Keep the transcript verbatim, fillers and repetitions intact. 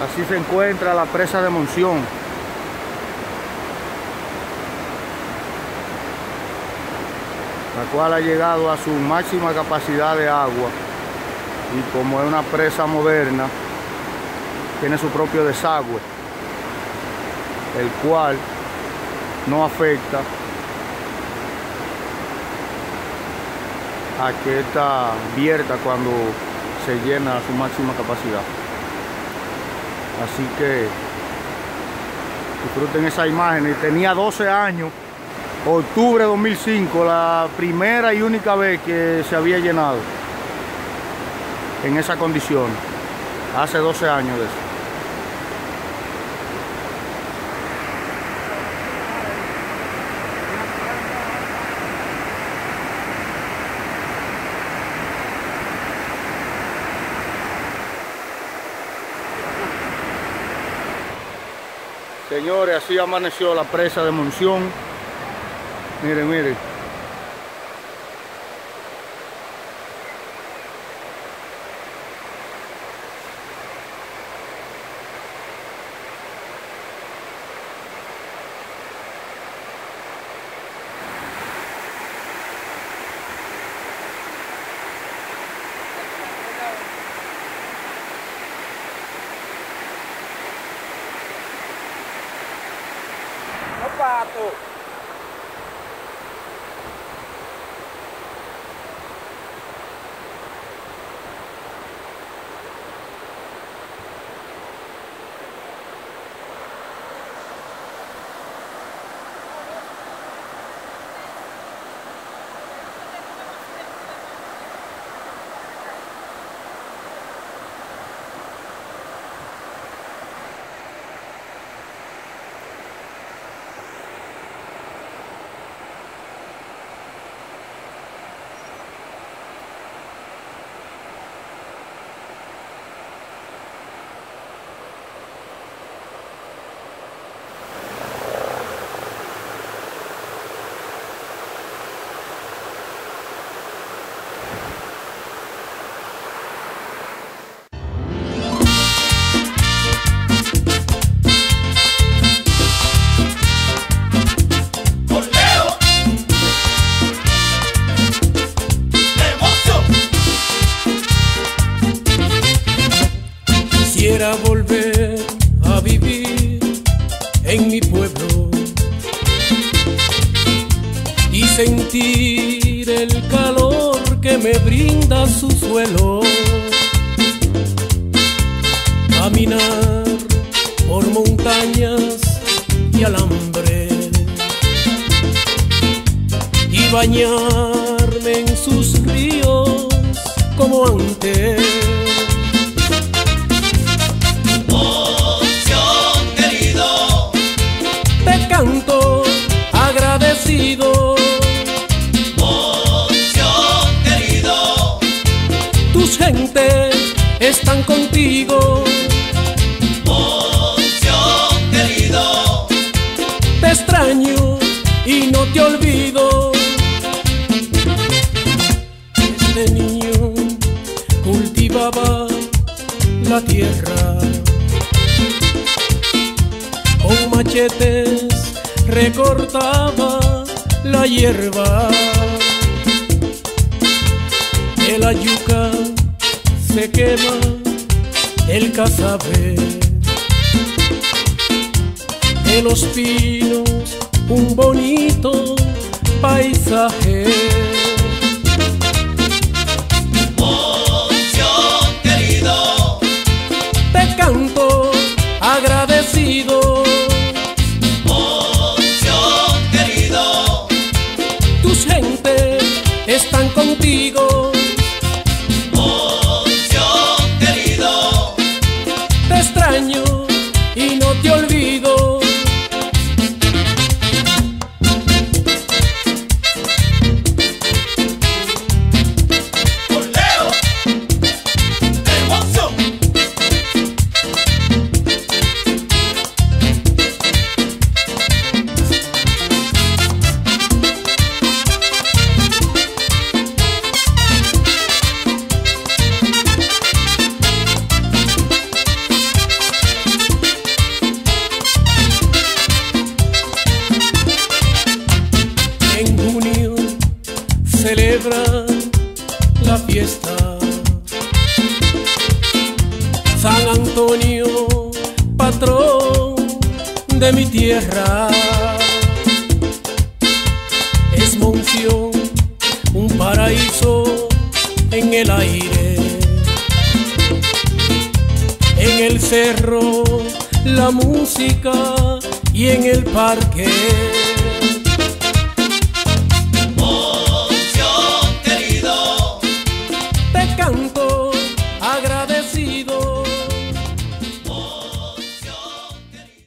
Así se encuentra la presa de Monción. La cual ha llegado a su máxima capacidad de agua. Y como es una presa moderna, tiene su propio desagüe, el cual no afecta a que esta vierta cuando se llena a su máxima capacidad. Así que disfruten esa imagen. Tenía doce años, octubre de dos mil cinco, la primera y única vez que se había llenado en esa condición. Hace doce años de eso. Señores, así amaneció la presa de Monción. Miren, miren. Pato. Quisiera volver a vivir en mi pueblo y sentir el calor que me brinda su suelo. Caminar por montañas y alambres y bañarme en sus ríos como antes. Agradecido, Monción querido, tus gentes están contigo. Monción querido, Te extraño y no te olvido. Este niño cultivaba la tierra con machetes, recortaba la hierba, de la yuca se quema el casabe, de los pinos un bonito paisaje. Monción querido, Te canto agradecido. Están contigo. Monción querido, Te extraño y no te olvido. celebran la fiesta. San Antonio, patrón de mi tierra, es Monción, un paraíso en el aire. En el cerro, la música y en el parque. Monción querido, Te canto